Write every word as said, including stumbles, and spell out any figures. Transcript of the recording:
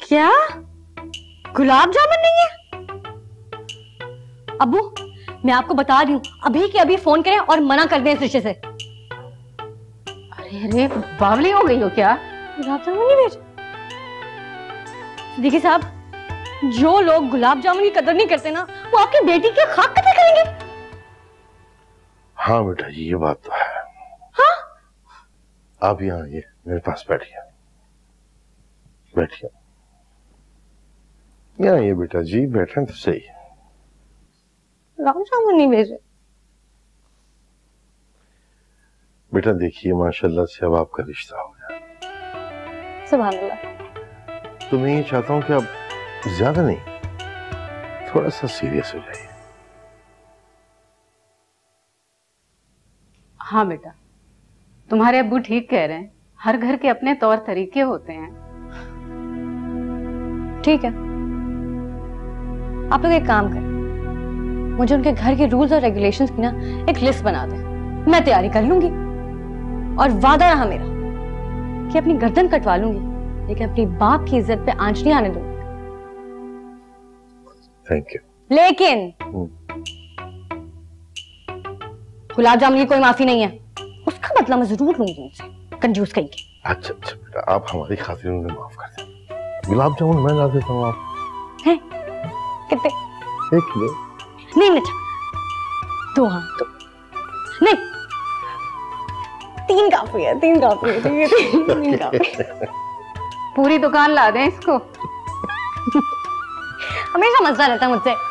क्या गुलाब जामुन नहीं है? अब्बू मैं आपको बता रही हूँ, अभी के अभी फोन करें और मना कर दें इस रिश्ते से। अरे अरे बावली हो गई हो क्या? गुलाब जामुन नहीं भेज। देखिए साहब, जो लोग गुलाब जामुन की कदर नहीं करते ना, वो आपकी बेटी की खाक कदर करेंगे। हाँ बेटा जी, ये बात तो है। हाँ? आप यहाँ आइए, मेरे पास बैठिए। बैठिए यहाँ आइए बेटा जी, बैठे तो सही। गुलाब जामुन नहीं भेजे। बेटा देखिए, माशाल्लाह से अब आपका रिश्ता हो गया। सुभान अल्लाह। तो मैं ये चाहता हूँ कि आप ज्यादा नहीं, थोड़ा सा सीरियस हो जाइए। हाँ बेटा, तुम्हारे अब्बू ठीक कह रहे हैं, हर घर के अपने तौर तरीके होते हैं। ठीक है, आप लोग एक काम करें, मुझे उनके घर के रूल्स और रेगुलेशंस की ना एक लिस्ट बना दें, मैं तैयारी कर लूंगी। और वादा रहा मेरा कि अपनी गर्दन कटवा लूंगी, लेकिन अपनी बाप की इज्जत पे आंच नहीं आने दूंगी। Thank you. लेकिन गुलाब जामुन की कोई माफी नहीं है, उसका बदला मैं जरूर लूंगी उनसे, कंजूस कहेंगे। अच्छा अच्छा बेटा, आप हमारी खातिर उन्हें माफ कर दें। गुलाब जामुन मैं ला देता हूँ। आप हैं? कितने? एक किलो। नहीं नहीं, दो। हाँ दो नहीं, तीन काफी है, तीन काफी है, तीन, तीन, तीन काफी है। पूरी दुकान ला दें इसको। हमेशा मसला रहता है मुझसे।